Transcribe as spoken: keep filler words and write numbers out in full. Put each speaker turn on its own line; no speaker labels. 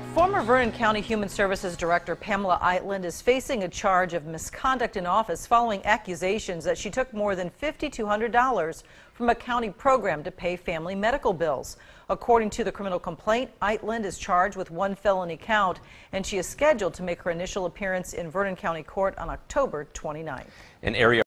Former Vernon County Human Services Director Pamela Eitland is facing a charge of misconduct in office following accusations that she took more than five thousand two hundred dollars from a county program to pay family medical bills. According to the criminal complaint, Eitland is charged with one felony count, and she is scheduled to make her initial appearance in Vernon County Court on October twenty-ninth.
An area